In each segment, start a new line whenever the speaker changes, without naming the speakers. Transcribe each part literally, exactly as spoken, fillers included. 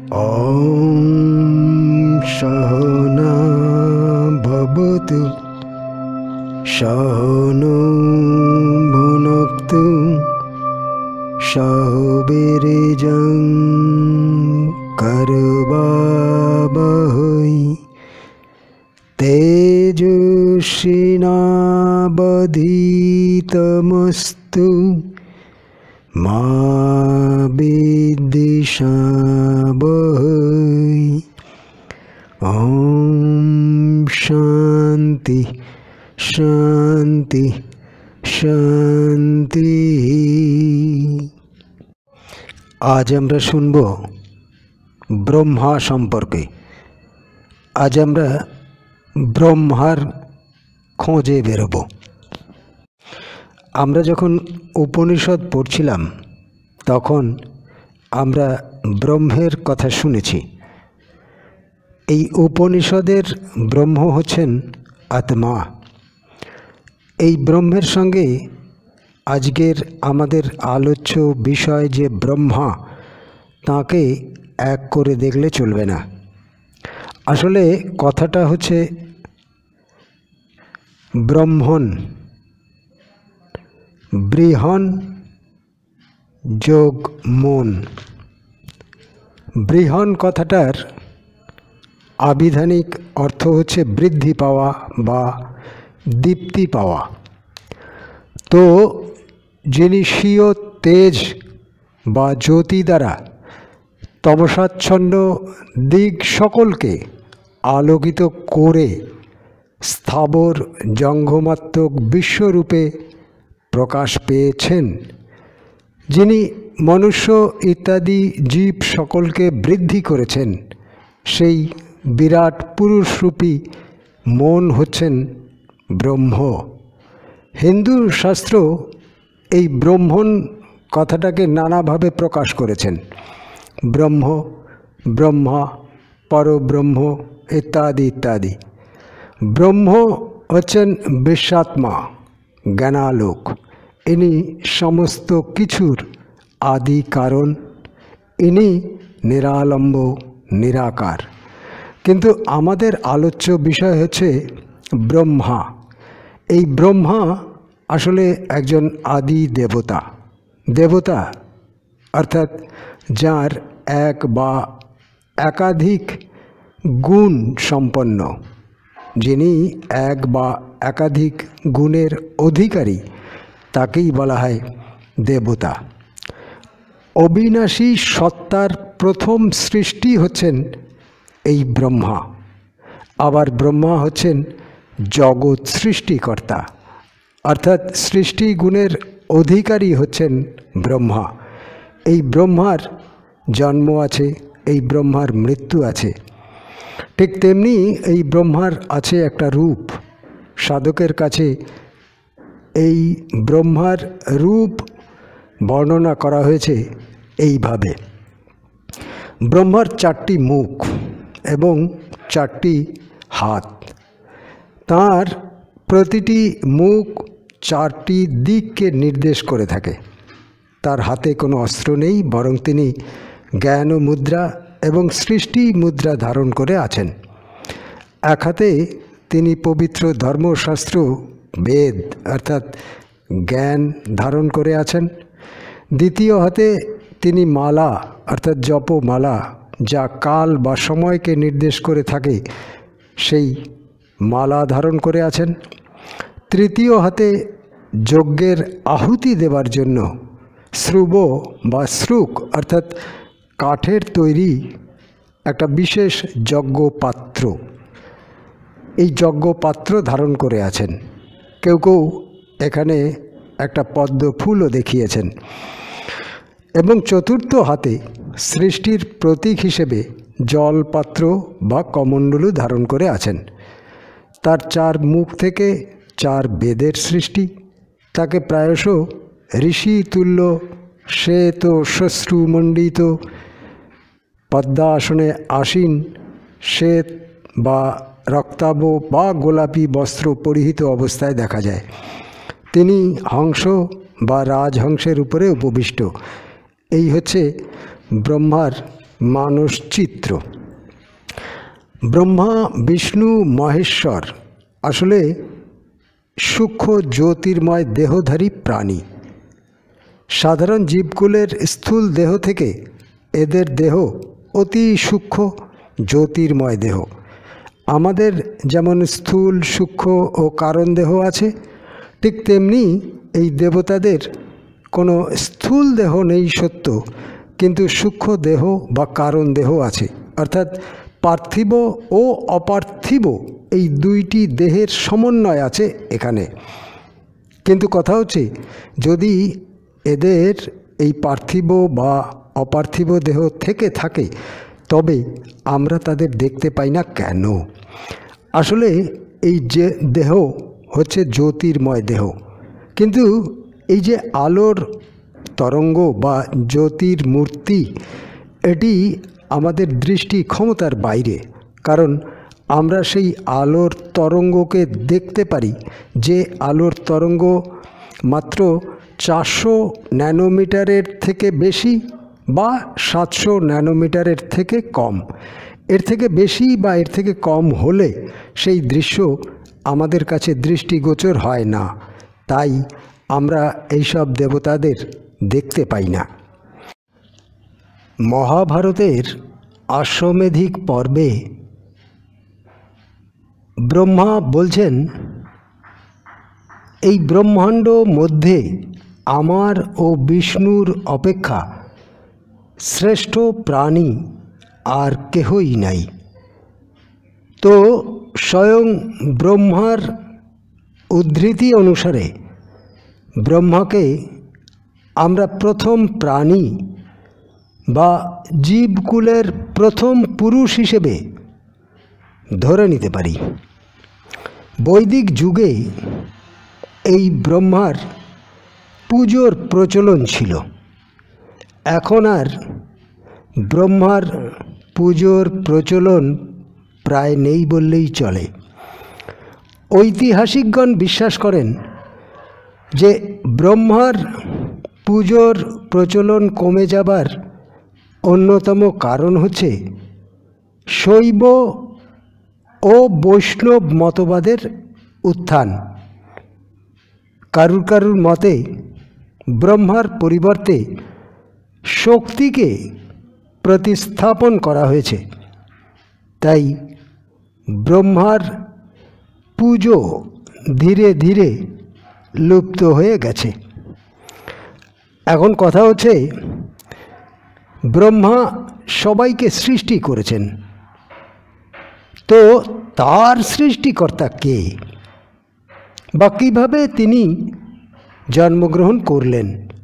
ॐ सहना भवतु सहनो भुनक्तु सह वीर्यं करवावहै तेजस्विनावधीतमस्तु मा विद्विषावहै। ॐ शांति शांति शांति। आज আমরা শুনব ব্রহ্মা সম্পর্কে। আজ আমরা ব্রহ্মার খোঁজে বেরোব। আমরা যখন উপনিষদ পড়ছিলাম তখন আমরা ব্রহ্মের কথা শুনেছি। এই উপনিষদের ব্রহ্ম হচ্ছেন আত্মা। এই ব্রহ্মের সঙ্গে আজকের আমাদের আলোচ্য বিষয় যে ব্রহ্মা, তাকে এক করে দেখলে চলবে না। আসলে কথাটা হচ্ছে ব্রহ্মণ, বৃহন যোগ মন। বৃহন কথাটার আবিধানিক অর্থ হচ্ছে বৃদ্ধি পাওয়া বা দীপ্তি পাওয়া। তো যিনি স্বীয় তেজ বা জ্যোতি দ্বারা তমসাচ্ছন্ন দিক সকলকে আলোকিত করে স্থাবর জঙ্গমাত্মক বিশ্বরূপে প্রকাশ পেয়েছেন, যিনি মনুষ্য ইত্যাদি জীব সকলকে বৃদ্ধি করেছেন, সেই বিরাট পুরুষরূপী মন হচ্ছেন ব্রহ্ম। হিন্দু শাস্ত্র এই ব্রহ্মণ কথাটাকে নানাভাবে প্রকাশ করেছেন। ব্রহ্ম, ব্রহ্মা, পরব্রহ্ম ইত্যাদি ইত্যাদি। ব্রহ্ম হচ্ছেন বিশ্বাত্মা, জ্ঞানালোক। ইনি সমস্ত কিছুর আদি কারণ, ইনি নিরালম্ব নিরাকার। কিন্তু আমাদের আলোচ্য বিষয় হচ্ছে ব্রহ্মা। এই ব্রহ্মা আসলে একজন আদি দেবতা। দেবতা অর্থাৎ যার এক বা একাধিক গুণ সম্পন্ন, যিনি এক বা একাধিক গুণের অধিকারী, তাকেই বলা হয় দেবতা। অবিনাশী সত্তার প্রথম সৃষ্টি হচ্ছেন এই ব্রহ্মা। আবার ব্রহ্মা হচ্ছেন জগৎ সৃষ্টিকর্তা, অর্থাৎ সৃষ্টি গুণের অধিকারী হচ্ছেন ব্রহ্মা। এই ব্রহ্মার জন্ম আছে, এই ব্রহ্মার মৃত্যু আছে। ঠিক তেমনি এই ব্রহ্মার আছে একটা রূপ। সাধকের কাছে এই ব্রহ্মার রূপ বর্ণনা করা হয়েছে এইভাবে। ব্রহ্মার চারটি মুখ এবং চারটি হাত। তার প্রতিটি মুখ চারটি দিককে নির্দেশ করে থাকে। তার হাতে কোনো অস্ত্র নেই, বরং তিনি জ্ঞান মুদ্রা এবং সৃষ্টি মুদ্রা ধারণ করে আছেন। এক হাতে তিনি পবিত্র ধর্মশাস্ত্র বেদ অর্থাৎ জ্ঞান ধারণ করে আছেন। দ্বিতীয় হাতে তিনি মালা অর্থাৎ জপমালা, যা কাল বা সময়কে নির্দেশ করে থাকে, সেই মালা ধারণ করে আছেন। তৃতীয় হাতে যজ্ঞের আহুতি দেবার জন্য শ্রুব বা শ্রুক অর্থাৎ কাঠের তৈরি একটা বিশেষ যজ্ঞ পাত্র, এই যজ্ঞ পাত্র ধারণ করে আছেন। কেউ কেউ এখানে একটা পদ্ম ফুলও দেখিয়েছেন। এবং চতুর্থ হাতে সৃষ্টির প্রতীক হিসেবে জলপাত্র বা কমণ্ডলু ধারণ করে আছেন। তার চার মুখ থেকে চার বেদের সৃষ্টি। তাকে প্রায়শ ঋষি তুল্য শ্বেত শ্বশ্রুমণ্ডিত পদ্মাসনে আসীন শ্বেত বা রক্তাভ বা গোলাপি বস্ত্র পরিহিত অবস্থায় দেখা যায়। তিনি হংস বা রাজহংসের উপরে উপবিষ্ট। এই হচ্ছে ব্রহ্মার মানসচিত্র। ব্রহ্মা বিষ্ণু মহেশ্বর আসলে সূক্ষ্ম জ্যোতির্ময় দেহধারী প্রাণী। সাধারণ জীবকুলের স্থূল দেহ থেকে এদের দেহ অতি সূক্ষ্ম জ্যোতির্ময় দেহ। আমাদের যেমন স্থূল সূক্ষ্ম ও কারণ দেহ আছে, ঠিক তেমনি এই দেবতাদের কোনো স্থূল দেহ নেই সত্য, কিন্তু সূক্ষ্ম দেহ বা কারণ দেহ আছে। অর্থাৎ পার্থিব ও অপার্থিব এই দুইটি দেহের সমন্বয় আছে এখানে। কিন্তু কথা হচ্ছে, যদি এদের এই পার্থিব বা অপার্থিব দেহ থেকে থাকে, তবে আমরা তাদের দেখতে পাই না কেন? আসলে এই যে দেহ হচ্ছে জ্যোতির্ময় দেহ, কিন্তু এই যে আলোর তরঙ্গ বা জ্যোতির্মূর্তি, এটি আমাদের দৃষ্টি ক্ষমতার বাইরে। কারণ আমরা সেই আলোর তরঙ্গকে দেখতে পারি, যে আলোর তরঙ্গ মাত্র চারশো ন্যানোমিটারের থেকে বেশি বা সাতশো ন্যানোমিটারের থেকে কম। এর থেকে বেশি বা এর থেকে কম হলে সেই দৃশ্য আমাদের কাছে দৃষ্টিগোচর হয় না, তাই আমরা এইসব দেবতাদের দেখতে পাই না। মহাভারতের অশ্বমেধিক পর্বে ব্রহ্মা বলছেন, এই ব্রহ্মাণ্ড মধ্যে আমার ও বিষ্ণুর অপেক্ষা শ্রেষ্ঠ প্রাণী আর কেহই নাই। তো স্বয়ং ব্রহ্মার উদ্ধৃতি অনুসারে ব্রহ্মাকে আমরা প্রথম প্রাণী বা জীবকুলের প্রথম পুরুষ হিসেবে ধরে নিতে পারি। বৈদিক যুগে এই ব্রহ্মার পুজোর প্রচলন ছিল। এখন আর ব্রহ্মার পুজোর প্রচলন প্রায় নেই বললেই চলে। ঐতিহাসিকগণ বিশ্বাস করেন যে ব্রহ্মার পুজোর প্রচলন কমে যাবার অন্যতম কারণ হচ্ছে শৈব ও বৈষ্ণব মতবাদের উত্থান। কারুর কারুর মতে ব্রহ্মার পরিবর্তে শক্তিকে প্রতিস্থাপন করা হয়েছে, তাই ব্রহ্মার পুজো ধীরে ধীরে লুপ্ত হয়ে গেছে। এখন কথা হচ্ছে, ব্রহ্মা সবাইকে সৃষ্টি করেছেন, তো তার সৃষ্টিকর্তা কে বা কীভাবে তিনি জন্মগ্রহণ করলেন?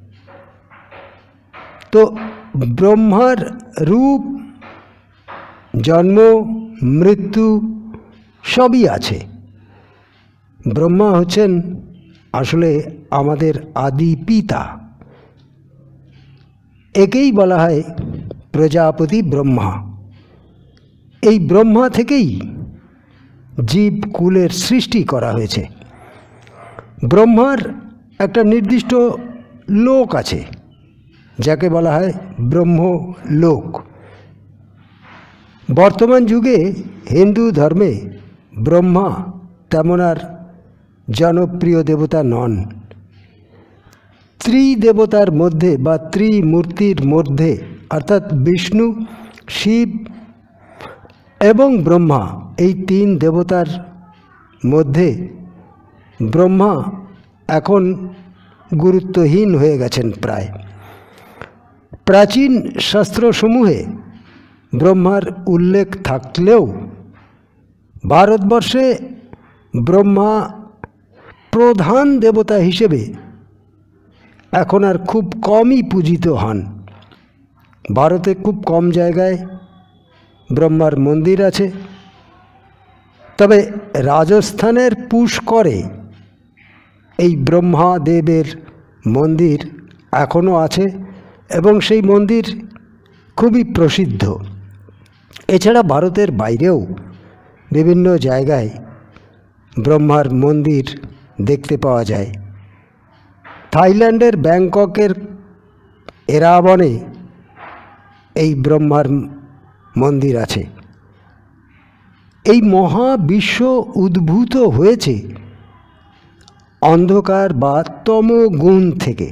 তো ব্রহ্মার রূপ, জন্ম, মৃত্যু সবই আছে। ব্রহ্মা হচ্ছেন আসলে আমাদের আদি পিতা। একেই বলা হয় প্রজাপতি ব্রহ্মা। এই ব্রহ্মা থেকেই জীবকুলের সৃষ্টি করা হয়েছে। ব্রহ্মার একটা নির্দিষ্ট লোক আছে, যাকে বলা হয় ব্রহ্মলোক। বর্তমান যুগে হিন্দু ধর্মে ব্রহ্মা তেমন আর জনপ্রিয় দেবতা নন। ত্রিদেবতার মধ্যে বা ত্রিমূর্তির মধ্যে, অর্থাৎ বিষ্ণু, শিব এবং ব্রহ্মা, এই তিন দেবতার মধ্যে ব্রহ্মা এখন গুরুত্বহীন হয়ে গেছেন প্রায়। প্রাচীন শাস্ত্রসমূহে ব্রহ্মার উল্লেখ থাকলেও ভারতবর্ষে ব্রহ্মা প্রধান দেবতা হিসেবে এখন আর খুব কমই পূজিত হন। ভারতে খুব কম জায়গায় ব্রহ্মার মন্দির আছে, তবে রাজস্থানের পুষ্করে এই ব্রহ্মাদেবের মন্দির এখনও আছে এবং সেই মন্দির খুবই প্রসিদ্ধ। এছাড়া ভারতের বাইরেও বিভিন্ন জায়গায় ব্রহ্মার মন্দির দেখতে পাওয়া যায়। থাইল্যান্ডের ব্যাংককের এরাবনে এই ব্রহ্মার মন্দির আছে। এই মহাবিশ্ব উদ্ভূত হয়েছে অন্ধকার বা তমগুণ থেকে।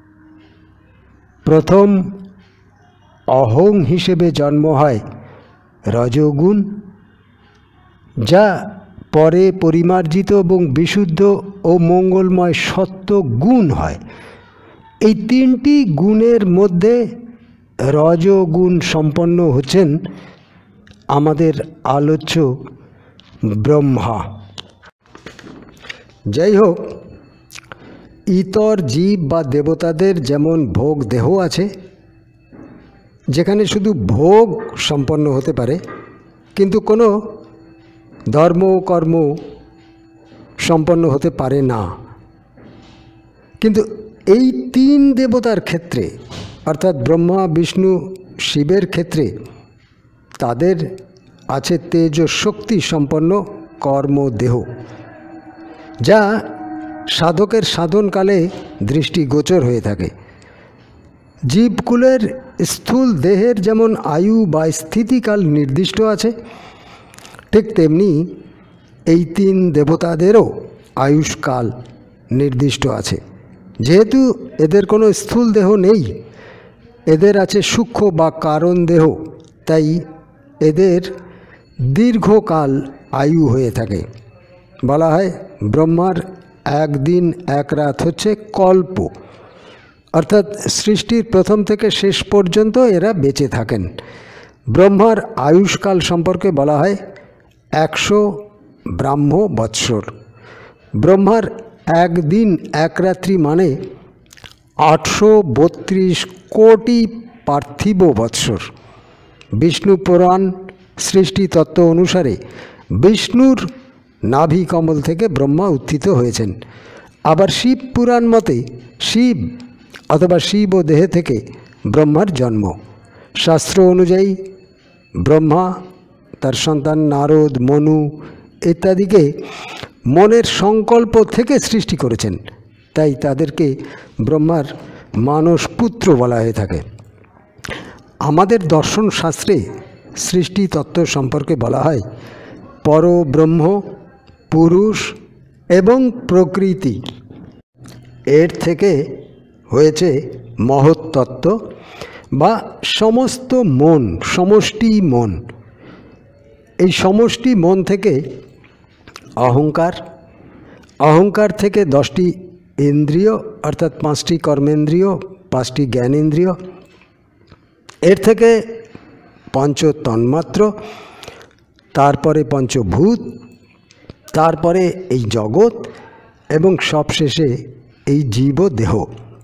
প্রথম অহং হিসেবে জন্ম হয় রজোগুণ, যা পরে পরিমার্জিত এবং বিশুদ্ধ ও মঙ্গলময় সত্ত্বগুণ হয়। এই তিনটি গুণের মধ্যে রজোগুণ সম্পন্ন হচ্ছেন আমাদের আলোচ্য ব্রহ্মা। যাই হোক, ইতর জীব বা দেবতাদের যেমন ভোগ দেহ আছে, যেখানে শুধু ভোগ সম্পন্ন হতে পারে কিন্তু কোনো ধর্ম কর্ম সম্পন্ন হতে পারে না। কিন্তু এই তিন দেবতার ক্ষেত্রে, অর্থাৎ ব্রহ্মা, বিষ্ণু, শিবের ক্ষেত্রে তাদের আছে তেজ শক্তি সম্পন্ন কর্মদেহ, যা সাধকের সাধনকালে দৃষ্টিগোচর হয়ে থাকে। জীবকুলের স্থূল দেহের যেমন আয়ু বা স্থিতিকাল নির্দিষ্ট আছে, ঠিক তেমনি এই তিন দেবতাদেরও আয়ুষ্কাল নির্দিষ্ট আছে। যেহেতু এদের কোনো স্থূল দেহ নেই, এদের আছে সূক্ষ্ম বা কারণ দেহ, তাই এদের দীর্ঘকাল আয়ু হয়ে থাকে। বলা হয় ব্রহ্মার একদিন এক রাত হচ্ছে কল্প, অর্থাৎ সৃষ্টির প্রথম থেকে শেষ পর্যন্ত এরা বেঁচে থাকেন। ব্রহ্মার আয়ুষ্কাল সম্পর্কে বলা হয় একশো ব্রাহ্ম বৎসর। ব্রহ্মার একদিন এক রাত্রি মানে আটশো বত্রিশ কোটি পার্থিব বৎসর। বিষ্ণু পুরাণ সৃষ্টি তত্ত্ব অনুসারে বিষ্ণুর নাভি কমল থেকে ব্রহ্মা উত্থিত হয়েছেন। আবার শিব পুরাণ মতে শিব অথবা শিব ও দেহে থেকে ব্রহ্মার জন্ম। শাস্ত্র অনুযায়ী ব্রহ্মা তার সন্তান নারদ, মনু ইত্যাদিকে মনের সংকল্প থেকে সৃষ্টি করেছেন, তাই তাদেরকে ব্রহ্মার মানস পুত্র বলা হয়ে থাকে। আমাদের দর্শন শাস্ত্রে সৃষ্টি তত্ত্ব সম্পর্কে বলা হয় পরব্রহ্ম, পুরুষ এবং প্রকৃতি, এর থেকে হয়েছে মহত্তত্ত্ব বা সমস্ত মন, সমষ্টি মন। এই সমষ্টি মন থেকে অহংকার, অহংকার থেকে দশটি ইন্দ্রিয় অর্থাৎ পাঁচটি কর্মেন্দ্রিয়, পাঁচটি জ্ঞানেন্দ্রিয়, এর থেকে পঞ্চ তন্মাত্র, তারপরে পঞ্চভূত, তারপরে এই জগৎ এবং সবশেষে এই জীব দেহ।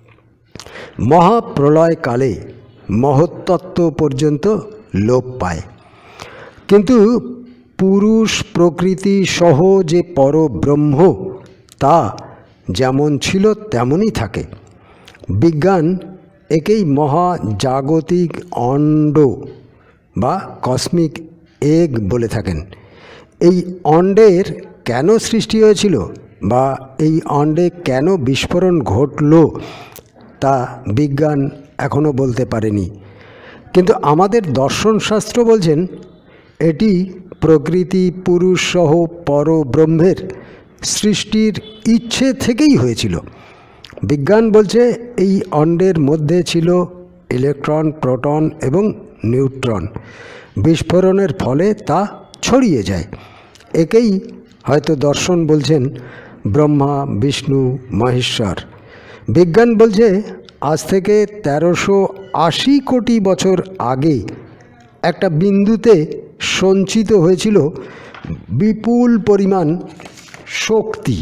মহাপ্রলয়কালে মহত্তত্ত্ব পর্যন্ত লোপ পায়, কিন্তু পুরুষ প্রকৃতি সহ যে পরব্রহ্ম তা যেমন ছিল তেমনই থাকে। বিজ্ঞান একেই মহাজাগতিক অণ্ড বা কসমিক এগ বলে থাকেন। এই অণ্ডের কেন সৃষ্টি হয়েছিল বা এই অণ্ডে কেন বিস্ফোরণ ঘটল তা বিজ্ঞান এখনও বলতে পারেনি, কিন্তু আমাদের দর্শনশাস্ত্র বলছেন এটি প্রকৃতি পুরুষ সহ পরব্রহ্মের সৃষ্টির ইচ্ছে থেকেই হয়েছিল। বিজ্ঞান বলছে এই অণ্ডের মধ্যে ছিল ইলেকট্রন, প্রোটন এবং নিউট্রন। বিস্ফোরণের ফলে তা ছড়িয়ে যায়। একেই হয়তো দর্শন বলছেন ব্রহ্মা, বিষ্ণু, মহেশ্বর। বিজ্ঞান বলছে আজ থেকে তেরোশো আশি কোটি বছর আগে একটা বিন্দুতে সঞ্চিত হয়েছিল বিপুল পরিমাণ শক্তি,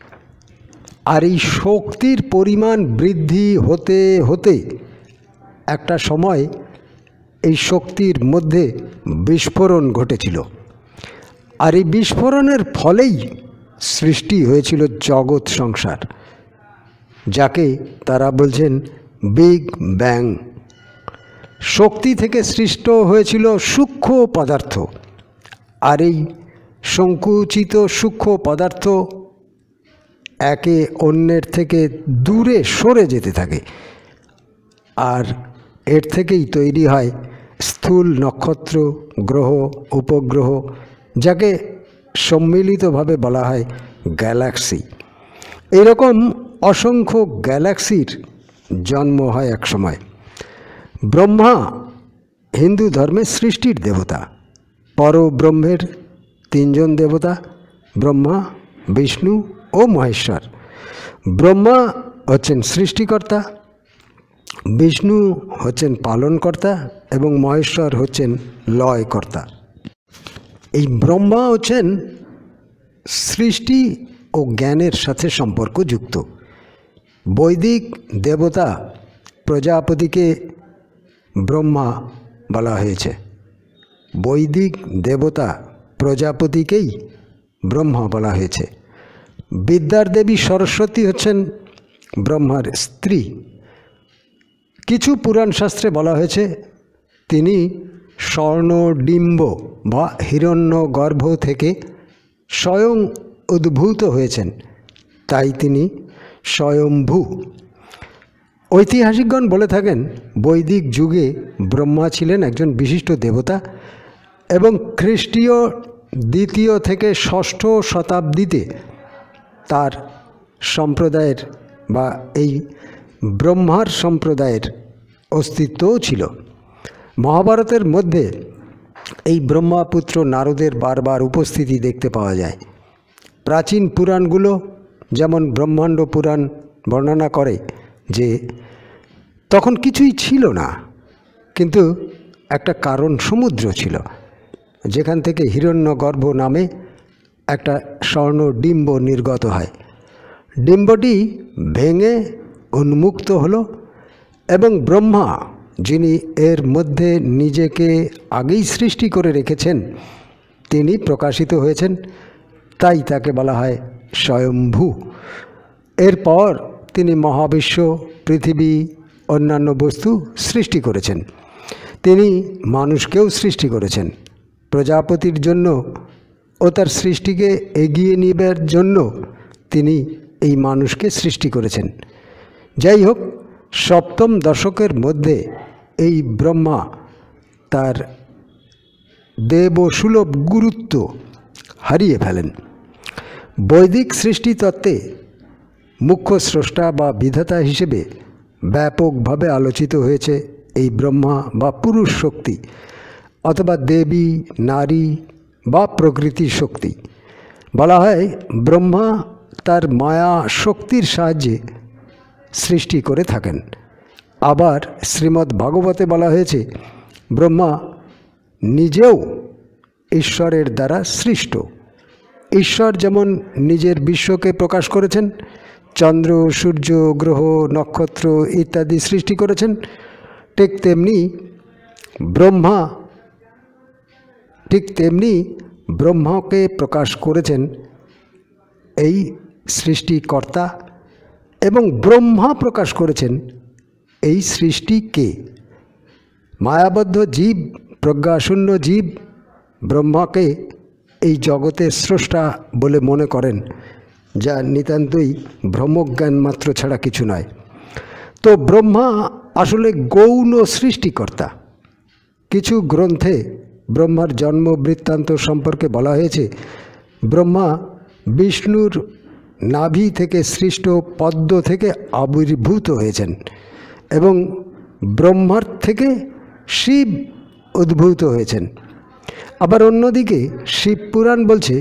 আর এই শক্তির পরিমাণ বৃদ্ধি হতে হতে একটা সময় এই শক্তির মধ্যে বিস্ফোরণ ঘটেছিল, আর এই বিস্ফোরণের ফলেই সৃষ্টি হয়েছিল জগৎ সংসার, যাকে তারা বলছেন বিগ ব্যাং। শক্তি থেকে সৃষ্ট হয়েছিল সূক্ষ্ম পদার্থ, আর এই সংকুচিত সূক্ষ্ম পদার্থ একে অন্যের থেকে দূরে সরে যেতে থাকে, আর এর থেকেই তৈরি হয় স্থূল নক্ষত্র, গ্রহ, উপগ্রহ, যাকে সম্মিলিতভাবে বলা হয় গ্যালাক্সি। এরকম অসংখ্য গ্যালাক্সির জন্ম হয় এক সময়। ব্রহ্মা হিন্দু ধর্মের সৃষ্টির দেবতা। পরব্রহ্মের তিনজন দেবতা, ব্রহ্মা, বিষ্ণু ও মহেশ্বর। ব্রহ্মা হচ্ছেন সৃষ্টিকর্তা, বিষ্ণু হচ্ছেন পালনকর্তা এবং মহেশ্বর হচ্ছেন লয়কর্তা। এই ব্রহ্মা হচ্ছেন সৃষ্টি ও জ্ঞানের সাথে সম্পর্কযুক্ত। বৈদিক দেবতা প্রজাপতিকে ব্রহ্মা বলা হয়েছে। বৈদিক দেবতা প্রজাপতিকেই ব্রহ্মা বলা হয়েছে। বিদ্যার দেবী সরস্বতী হচ্ছেন ব্রহ্মার স্ত্রী। কিছু পুরাণ শাস্ত্রে বলা হয়েছে তিনি স্বর্ণডিম্ব বা হিরণ্যগর্ভ থেকে স্বয়ং উদ্ভূত হয়েছেন, তাই তিনি স্বয়ম্ভু। ঐতিহাসিকগণ বলে থাকেন বৈদিক যুগে ব্রহ্মা ছিলেন একজন বিশিষ্ট দেবতা এবং খ্রিস্টীয় দ্বিতীয় থেকে ষষ্ঠ শতাব্দীতে তার সম্প্রদায়ের বা এই ব্রহ্মার সম্প্রদায়ের অস্তিত্বও ছিল। মহাভারতের মধ্যে এই ব্রহ্মাপুত্র নারদের বারবার উপস্থিতি দেখতে পাওয়া যায়। প্রাচীন পুরাণগুলো যেমন ব্রহ্মাণ্ড পুরাণ বর্ণনা করে যে তখন কিছুই ছিল না, কিন্তু একটা কারণ সমুদ্র ছিল, যেখান থেকে হিরণ্যগর্ভ নামে একটা স্বর্ণ ডিম্ব নির্গত হয়। ডিম্বটি ভেঙে উন্মুক্ত হলো এবং ব্রহ্মা, যিনি এর মধ্যে নিজেকে আগেই সৃষ্টি করে রেখেছেন, তিনি প্রকাশিত হয়েছেন, তাই তাকে বলা হয় স্বয়ম্ভু। এরপর তিনি মহাবিশ্ব, পৃথিবী, অন্যান্য বস্তু সৃষ্টি করেছেন। তিনি মানুষকেও সৃষ্টি করেছেন। প্রজাপতির জন্য ও তার সৃষ্টিকে এগিয়ে নেবার জন্য তিনি এই মানুষকে সৃষ্টি করেছেন। যাই হোক, সপ্তম দশকের মধ্যে এই ব্রহ্মা তার দেবসুলভ গুরুত্ব হারিয়ে ফেলেন। বৈদিক সৃষ্টিতত্ত্বে মুখ্য স্রষ্টা বা বিধাতা হিসেবে ব্যাপকভাবে আলোচিত হয়েছে এই ব্রহ্মা বা পুরুষ শক্তি অথবা দেবী, নারী বা প্রকৃতি শক্তি। বলা হয় ব্রহ্মা তার মায়া শক্তির সাহায্যে সৃষ্টি করে থাকেন। আবার শ্রীমদ্ ভাগবতে বলা হয়েছে ব্রহ্মা নিজেও ঈশ্বরের দ্বারা সৃষ্ট। ঈশ্বর যেমন নিজের বিশ্বকে প্রকাশ করেছেন, চন্দ্র, সূর্য, গ্রহ, নক্ষত্র ইত্যাদি সৃষ্টি করেছেন, ঠিক তেমনি ব্রহ্মা ঠিক তেমনি ব্রহ্মাকে প্রকাশ করেছেন এই সৃষ্টিকর্তা এবং ব্রহ্মা প্রকাশ করেছেন এই সৃষ্টিকে। মায়াবদ্ধ জীব, প্রজ্ঞাশূন্য জীব ব্রহ্মাকে এই জগতের স্রষ্টা বলে মনে করেন, যা নিতান্তই ভ্রমজ্ঞান মাত্র ছাড়া কিছু নয়। তো ব্রহ্মা আসলে গৌণ সৃষ্টিকর্তা। কিছু গ্রন্থে ব্রহ্মার জন্ম বৃত্তান্ত সম্পর্কে বলা হয়েছে ব্রহ্মা বিষ্ণুর নাভি থেকে সৃষ্ট পদ্ম থেকে আবির্ভূত হয়েছেন এবং ব্রহ্মার থেকে শিব উদ্ভূত হয়েছেন। আবার অন্যদিকে শিবপুরাণ বলছে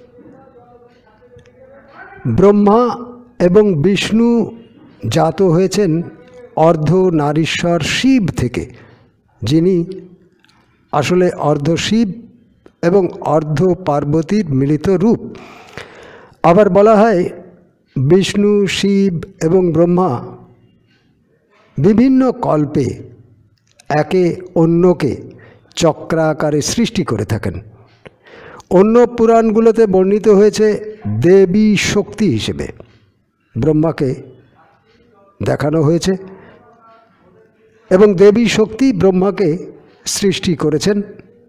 ব্রহ্মা এবং বিষ্ণু জাত হয়েছেন অর্ধ নারীশ্বর শিব থেকে, যিনি আসলে অর্ধ শিব এবং অর্ধ পার্বতীর মিলিত রূপ। আবার বলা হয় বিষ্ণু, শিব এবং ব্রহ্মা বিভিন্ন কল্পে একে অন্যকে চক্রাকারে সৃষ্টি করে থাকেন। অন্য পুরাণগুলোতে বর্ণিত হয়েছে দেবী শক্তি হিসেবে ব্রহ্মাকে দেখানো হয়েছে এবং দেবী শক্তি ব্রহ্মাকে সৃষ্টি করেছেন।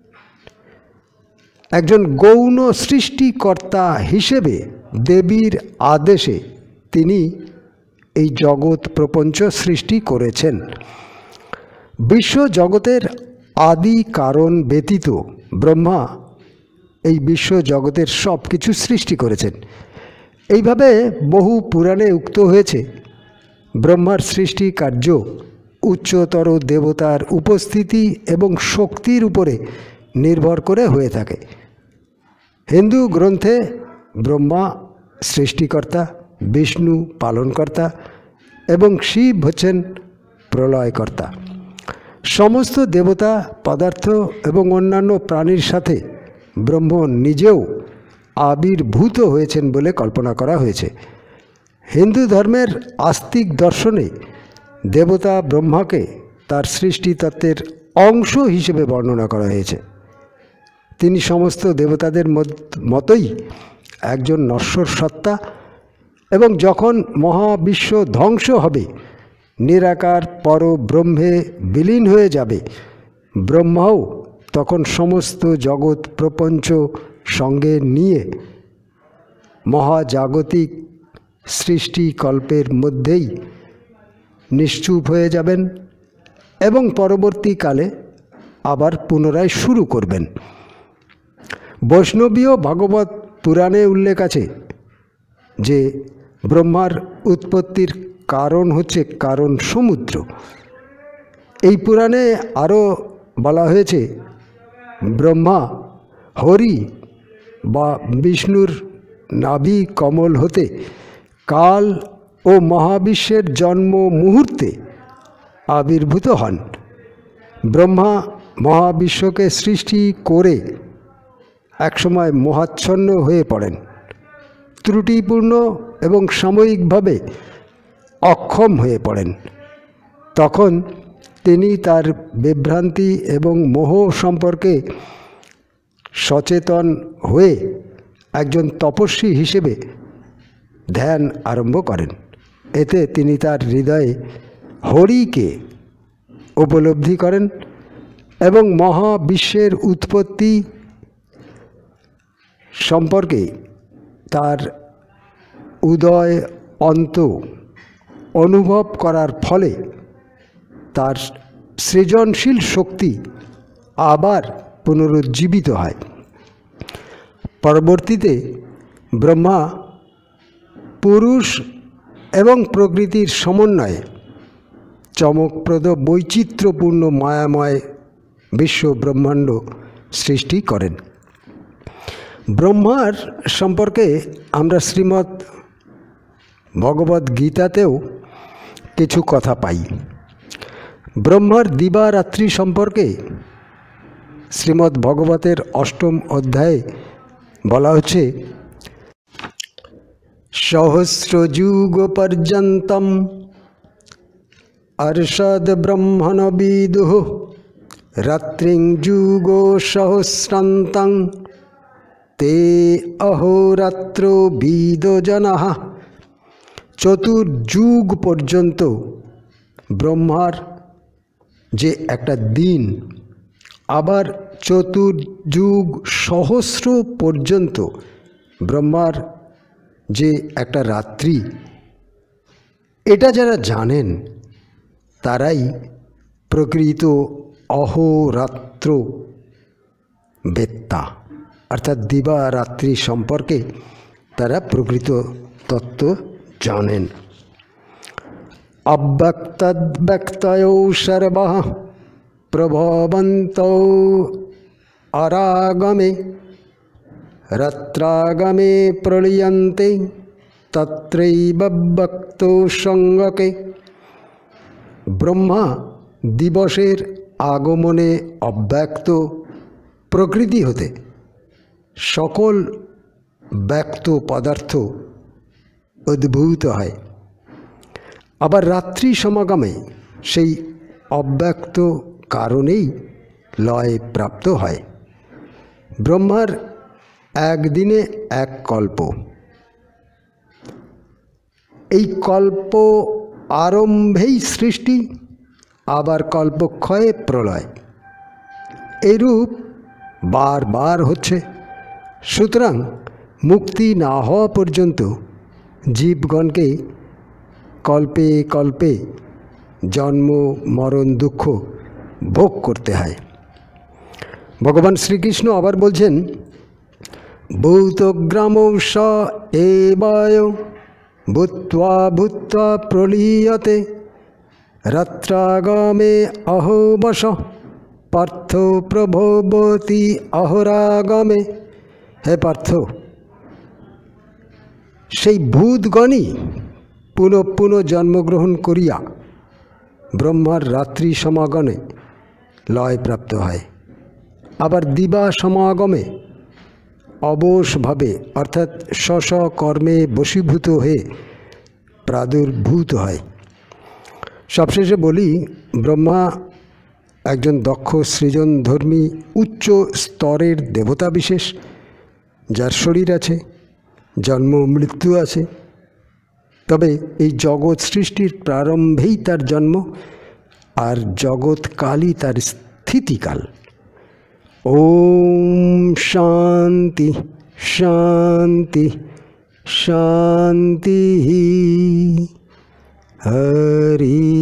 একজন গৌণ সৃষ্টিকর্তা হিসেবে দেবীর আদেশে তিনি এই জগৎ প্রপঞ্চ সৃষ্টি করেছেন। বিশ্ব জগতের আদি কারণ ব্যতীত ব্রহ্মা এই বিশ্ব জগতের সব কিছু সৃষ্টি করেছেন। এইভাবে বহু পুরাণে উক্ত হয়েছে, ব্রহ্মার সৃষ্টি কার্য উচ্চতর দেবতার উপস্থিতি এবং শক্তির উপরে নির্ভর করে হয়ে থাকে। হিন্দু গ্রন্থে ব্রহ্মা সৃষ্টিকর্তা, বিষ্ণু পালনকর্তা এবং শিব হচ্ছেন প্রলয়কর্তা। সমস্ত দেবতা, পদার্থ এবং অন্যান্য প্রাণীর সাথে ব্রহ্ম নিজেও আবির্ভূত হয়েছেন বলে কল্পনা করা হয়েছে। হিন্দু ধর্মের আস্তিক দর্শনে দেবতা ব্রহ্মাকে তার সৃষ্টিতত্ত্বের অংশ হিসেবে বর্ণনা করা হয়েছে। তিনি সমস্ত দেবতাদের মতোই একজন নশ্বর সত্তা এবং যখন মহাবিশ্ব ধ্বংস হবে, নিরাকার পরব্রহ্মে বিলীন হয়ে যাবে, ব্রহ্মাও তখন সমস্ত জগৎ প্রপঞ্চ সঙ্গে নিয়ে মহাজাগতিক সৃষ্টিকল্পের মধ্যেই নিশ্চুপ হয়ে যাবেন এবং পরবর্তীকালে আবার পুনরায় শুরু করবেন। বৈষ্ণবীয় ভাগবত পুরাণে উল্লেখ আছে যে ব্রহ্মার উৎপত্তির কারণ হচ্ছে কারণ সমুদ্র। এই পুরাণে আরও বলা হয়েছে, ব্রহ্মা হরি বা বিষ্ণুর নাভি কমল হতে কাল ও মহাবিশ্বের জন্ম মুহূর্তে আবির্ভূত হন। ব্রহ্মা মহাবিশ্বকে সৃষ্টি করে একসময় মোহাচ্ছন্ন হয়ে পড়েন। ত্রুটিপূর্ণ এবং সাময়িকভাবে অক্ষম হয়ে পড়েন। তখন তিনি তার বিভ্রান্তি এবং মোহ সম্পর্কে সচেতন হয়ে একজন তপস্বী হিসেবে ধ্যান আরম্ভ করেন। এতে তিনি তার হৃদয়ে হরিকে উপলব্ধি করেন এবং মহাবিশ্বের উৎপত্তি সম্পর্কে তার উদয় অন্ত অনুভব করার ফলে তার সৃজনশীল শক্তি আবার পুনরুজ্জীবিত হয়। পরবর্তীতে ব্রহ্মা পুরুষ এবং প্রকৃতির সমন্বয়ে চমকপ্রদ বৈচিত্র্যপূর্ণ মায়াময় বিশ্ব ব্রহ্মাণ্ড সৃষ্টি করেন। ব্রহ্মার সম্পর্কে আমরা শ্রীমদ্ ভগবদ্ গীতাতেও কিছু কথা পাই। ব্রহ্মার দিবারাত্রি সম্পর্কে শ্রীমদ্ ভগবতের অষ্টম অধ্যায়ে বলা হচ্ছে, সহস্রযুগ পর্যন্তম অর্ষদ ব্রহ্মণ বিদুঃ রাত্রিং যুগো সহস্রান্তং তে অহোরাত্র বিদো জনঃ। চতুর্যুগ পর্যন্ত ব্রহ্মার যে একটা দিন, আবার চতুর্যুগ সহস্র পর্যন্ত ব্রহ্মার যে একটা রাত্রি, এটা যারা জানেন তারাই প্রকৃত অহোরাত্র বেত্তা, অর্থাৎ দিবা রাত্রি সম্পর্কে তারা প্রকৃত তত্ত্ব জানেন। অব্যক্তব্যক্তয়ো সর্বঃ প্রভবন্তৌ অরাগমে রাত্রাগমে প্রলীয়ন্তে তত্রৈব ব্যক্তো সঙ্গকে। ব্রহ্মা দিবসের আগমনে অব্যক্ত প্রকৃতি হতে সকল ব্যক্ত পদার্থ উদ্ভূত হয়, আবার রাত্রি সমাগমে সেই অব্যক্ত কারণেই লয় প্রাপ্ত হয়। ব্রহ্মার একদিনে এক কল্প, এই কল্প আরম্ভেই সৃষ্টি, আবার কল্পক্ষয়ে প্রলয়, এরূপ বারবার হচ্ছে। সুতরাং মুক্তি না হওয়া পর্যন্ত জীবগণকে কল্পে কল্পে জন্ম মরণ দুঃখ ভোগ করতে হয়। ভগবান শ্রীকৃষ্ণ আবার বলছেন, ভূতগ্রামৌ স এবায় ভূত্বা ভূত্বা প্রলীয়তে রাত্রাগমে অহোবশ পার্থ প্রভবতি অহরাগমে। হে পার্থ, সেই ভূতগণই পুনঃ পুনঃ জন্মগ্রহণ করিয়া ব্রহ্মার রাত্রি সমাগমে লয়প্রাপ্ত হয়, আবার দিবা সমাগমে অবশভাবে অর্থাৎ স্ব স্ব কর্মে বশীভূত হয়ে প্রাদুর্ভূত হয়। সবশেষে বলি, ব্রহ্মা একজন দক্ষ সৃজনধর্মী উচ্চ স্তরের দেবতা বিশেষ, যার শরীর আছে, জন্ম মৃত্যু আছে। তবে এই জগৎ সৃষ্টির প্রারম্ভেই তার জন্ম, আর জগৎকালই তার স্থিতিকাল। ওম শান্তি শান্তি শান্তি। হরি